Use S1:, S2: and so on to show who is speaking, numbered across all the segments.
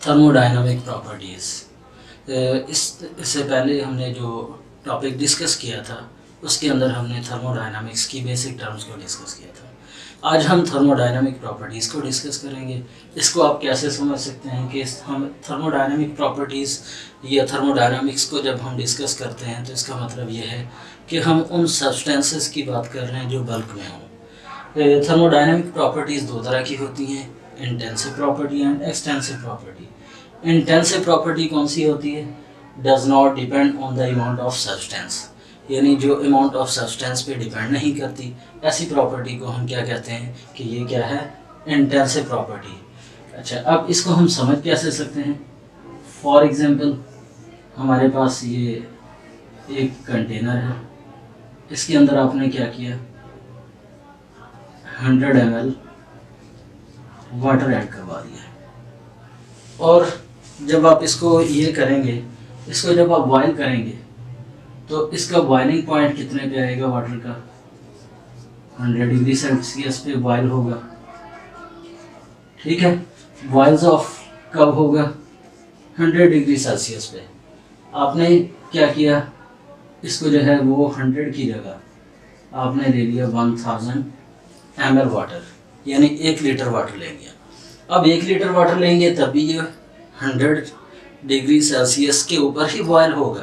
S1: Thermodynamic properties. इससे पहले हमने जो टॉपिक डिस्कस किया था उसके अंदर हमने थर्मोडायनामिक्स की बेसिक टर्म्स को डिस्कस किया था। आज हम थर्मोडायनामिक प्रॉपर्टीज़ को डिस्कस करेंगे। इसको आप कैसे समझ सकते हैं कि हम थर्मोडायनामिक प्रॉपर्टीज़ या थर्मोडायनामिक्स को जब हम डिस्कस करते हैं तो इसका मतलब ये है कि हम उन सब्सटेंसेस की बात कर रहे हैं जो बल्क में हों। थर्मोडायनामिक प्रॉपर्टीज़ दो तरह की होती हैं, intensive property and extensive property. Intensive property कौन सी होती है? Does not depend on the amount of substance, यानी जो अमाउंट ऑफ सब्सटेंस पे डिपेंड नहीं करती। ऐसी प्रॉपर्टी को हम क्या कहते हैं कि ये क्या है? Intensive property. अच्छा, अब इसको हम समझ कैसे सकते हैं? फॉर एग्जांपल हमारे पास ये एक कंटेनर है, इसके अंदर आपने क्या किया? 100 ml वाटर ऐड करवा दिया, और जब आप इसको ये करेंगे, इसको जब आप बॉयल करेंगे तो इसका बॉइलिंग पॉइंट कितने पे आएगा? वाटर का 100 डिग्री सेल्सियस पे बॉयल होगा, ठीक है। बॉइल्स ऑफ कब होगा? 100 डिग्री सेल्सियस पे। आपने क्या किया? इसको जो है वो 100 की जगह आपने ले लिया 1000 ml वाटर, यानी 1 लीटर वाटर ले लिया। अब 1 लीटर वाटर लेंगे तब भी ये 100 डिग्री सेल्सियस के ऊपर ही बॉयल होगा।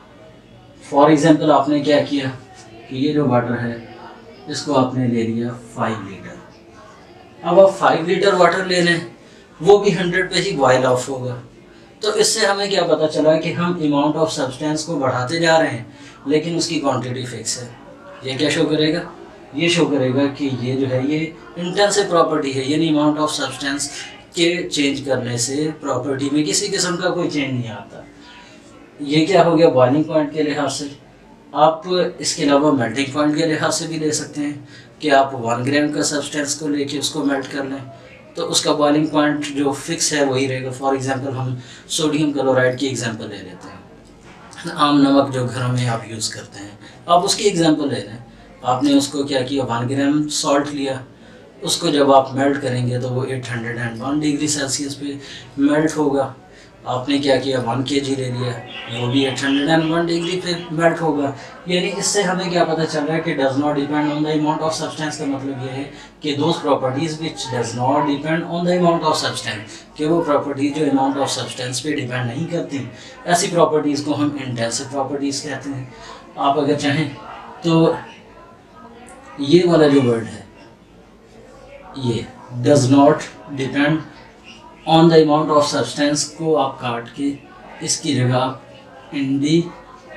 S1: फॉर एग्जांपल आपने क्या किया कि ये जो वाटर है इसको आपने ले लिया 5 लीटर। अब आप 5 लीटर वाटर ले लें, वो भी 100 पे ही बॉयल ऑफ होगा। तो इससे हमें क्या पता चला कि हम अमाउंट ऑफ सब्सटेंस को बढ़ाते जा रहे हैं लेकिन उसकी क्वांटिटी फिक्स है। ये क्या शो करेगा? ये शो करेगा कि ये जो है ये इंटेंसिव प्रॉपर्टी है, यानी अमाउंट ऑफ सब्सटेंस के चेंज करने से प्रॉपर्टी में किसी किस्म का कोई चेंज नहीं आता। ये क्या हो गया? बॉइलिंग पॉइंट के लिहाज से। आप इसके अलावा मेल्टिंग पॉइंट के लिहाज से भी ले सकते हैं कि आप 1 ग्राम का सब्सटेंस को लेके उसको मेल्ट कर लें तो उसका बॉइलिंग पॉइंट जो फिक्स है वही रहेगा। फॉर एग्जांपल हम सोडियम क्लोराइड की एग्जांपल ले लेते हैं, आम नमक जो घरों में आप यूज़ करते हैं, आप उसकी एग्जांपल ले लें। आपने उसको क्या किया? 1 ग्राम सॉल्ट लिया, उसको जब आप मेल्ट करेंगे तो वो 801 डिग्री सेल्सियस पे मेल्ट होगा। आपने क्या किया? 1 kg ले लिया, वो भी 801 डिग्री पे मेल्ट होगा। यानी इससे हमें क्या पता चल रहा है कि does not depend on the amount of substance का मतलब ये है कि those properties which does not depend on the amount of substance, कि वो प्रॉपर्टीज जो अमाउंट ऑफ सब्सटेंस पे डिपेंड नहीं करती, ऐसी प्रॉपर्टीज़ को हम इंटेंसिव प्रॉपर्टीज़ कहते हैं। आप अगर चाहें तो ये वाला जो वर्ड है, ये does not depend on the amount of substance को आप काट के इसकी जगह independent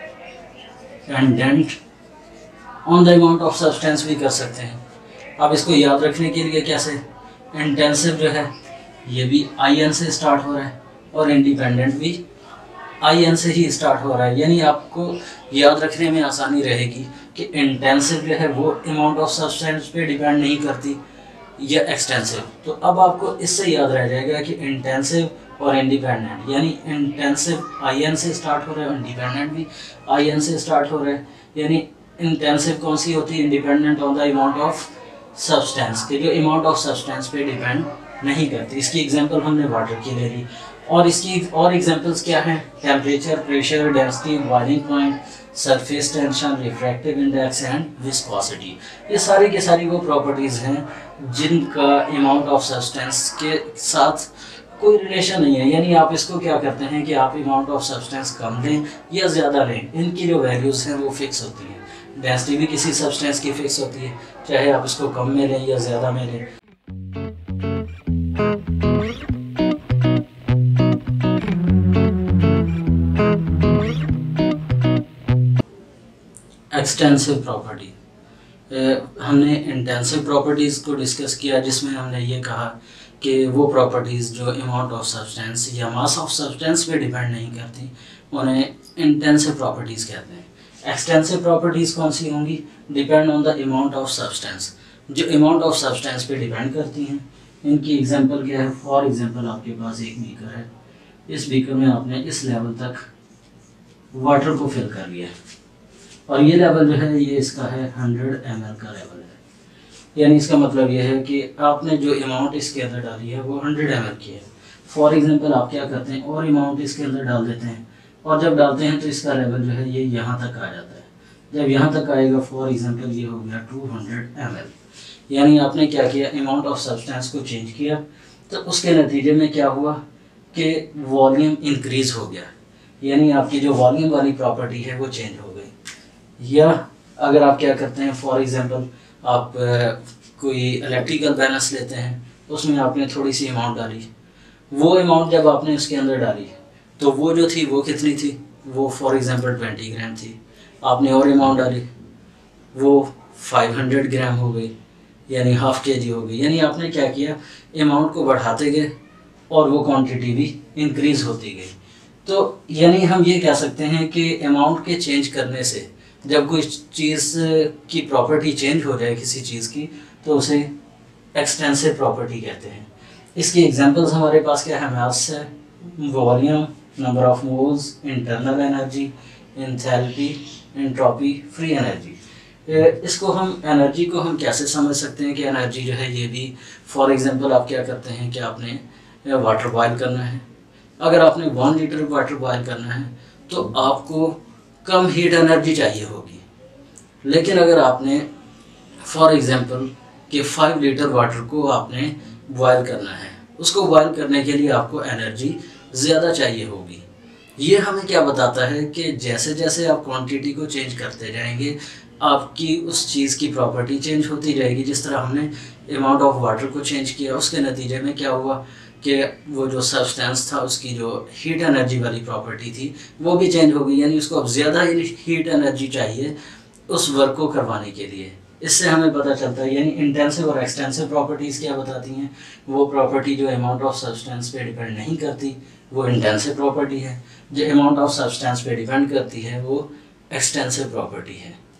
S1: on the amount of substance भी कर सकते हैं। अब इसको याद रखने के लिए कैसे? इंटेंसिव जो है ये भी IN से स्टार्ट हो रहा है और इंडिपेंडेंट भी IN से ही स्टार्ट हो रहा है, यानी आपको याद रखने में आसानी रहेगी कि इंटेंसिव जो है वो अमाउंट ऑफ सब्सटेंस पे डिपेंड नहीं करती या एक्सटेंसिव। तो अब आपको इससे याद रह जाएगा कि इंटेंसिव और इंडिपेंडेंट, यानी इंटेंसिव IN से स्टार्ट हो रहा है, इंडिपेंडेंट भी IN से स्टार्ट हो रहा है। यानी इंटेंसिव कौन सी होती है? Independent on the amount of substance, के जो अमाउंट ऑफ सब्सटेंस पे डिपेंड नहीं करती। इसकी एग्जांपल हमने वाटर की ले ली, और इसकी और एग्जांपल्स क्या हैं? Temperature, pressure, density, boiling point, surface tension, refractive index and viscosity. ये सारी की सारी वो प्रॉपर्टीज़ हैं जिनका अमाउंट ऑफ सब्सटेंस के साथ कोई रिलेशन नहीं है। यानी आप इसको क्या करते हैं कि आप अमाउंट ऑफ सब्सटेंस कम लें या ज़्यादा लें, इनकी जो वैल्यूज़ हैं वो फिक्स होती हैं। डेंसिटी भी किसी सब्सटेंस की फिक्स होती है, चाहे आप इसको कम में लें या ज़्यादा में लें। एक्सटेंसिव प्रॉपर्टी, हमने इंटेंसिव प्रॉपर्टीज़ को डिस्कस किया जिसमें हमने ये कहा कि वो प्रॉपर्टीज़ जो अमाउंट ऑफ सब्सटेंस या मास ऑफ सब्सटेंस पे डिपेंड नहीं करती उन्हें इंटेंसिव प्रॉपर्टीज़ कहते हैं। एक्सटेंसिव प्रॉपर्टीज़ कौन सी होंगी? Depend on the amount of substance, जो अमाउंट ऑफ सब्सटेंस पे डिपेंड करती हैं। इनकी एग्जांपल क्या है? फॉर एग्जांपल आपके पास एक बीकर है, इस बीकर में आपने इस लेवल तक वाटर को फिल कर लिया और ये लेवल जो है ये इसका है 100 ml का लेवल है। यानी इसका मतलब ये है कि आपने जो अमाउंट इसके अंदर डाली है वो 100 ml की है। फॉर एग्जांपल आप क्या करते हैं और अमाउंट इसके अंदर डाल देते हैं, और जब डालते हैं तो इसका लेवल जो है ये यहाँ तक आ जाता है। जब यहाँ तक आएगा फॉर एग्जांपल ये हो गया 200 ml, यानी आपने क्या किया, अमाउंट ऑफ सब्सटेंस को चेंज किया, तो उसके नतीजे में क्या हुआ कि वॉल्यूम इंक्रीज हो गया, यानी आपकी जो वॉल्यूम वाली प्रॉपर्टी है वो चेंज हो गई। या अगर आप क्या करते हैं, फॉर एग्जांपल आप कोई इलेक्ट्रिकल बैलेंस लेते हैं, उसमें आपने थोड़ी सी अमाउंट डाली, वो अमाउंट जब आपने उसके अंदर डाली तो वो जो थी वो कितनी थी, वो फॉर एग्जांपल 20 ग्राम थी। आपने और अमाउंट डाली, वो 500 ग्राम हो गई, यानी हाफ के जी हो गई। यानी आपने क्या किया, अमाउंट को बढ़ाते गए और वो क्वांटिटी भी इंक्रीज़ होती गई। तो यानी हम ये कह सकते हैं कि अमाउंट के चेंज करने से, जब कोई चीज़ की प्रॉपर्टी चेंज हो जाए किसी चीज़ की, तो उसे एक्सटेंसिव प्रॉपर्टी कहते हैं। इसकी एग्जांपल्स हमारे पास क्या है, मास है, volume, number of moles, internal energy, enthalpy, entropy, free energy. इसको हम एनर्जी को हम कैसे समझ सकते हैं कि एनर्जी जो है ये भी, फॉर एग्जांपल आप क्या करते हैं कि आपने वाटर बॉयल करना है, अगर आपने 1 लीटर वाटर बॉयल करना है तो आपको कम हीट एनर्जी चाहिए होगी। लेकिन अगर आपने फॉर एग्जांपल कि 5 लीटर वाटर को आपने बॉयल करना है, उसको बॉयल करने के लिए आपको एनर्जी ज़्यादा चाहिए होगी। ये हमें क्या बताता है कि जैसे जैसे आप क्वांटिटी को चेंज करते जाएंगे, आपकी उस चीज़ की प्रॉपर्टी चेंज होती जाएगी। जिस तरह हमने अमाउंट ऑफ वाटर को चेंज किया, उसके नतीजे में क्या हुआ कि वो जो सब्सटेंस था उसकी जो हीट एनर्जी वाली प्रॉपर्टी थी वो भी चेंज हो गई, यानी उसको अब ज़्यादा हीट एनर्जी चाहिए उस वर्क को करवाने के लिए। इससे हमें पता चलता है, यानी इंटेंसिव और एक्सटेंसिव प्रॉपर्टीज़ क्या बताती हैं, वो प्रॉपर्टी जो अमाउंट ऑफ सब्सटेंस पे डिपेंड नहीं करती वो इंटेंसिव प्रॉपर्टी है, जो अमाउंट ऑफ सब्सटेंस पे डिपेंड करती है वो एक्सटेंसिव प्रॉपर्टी है।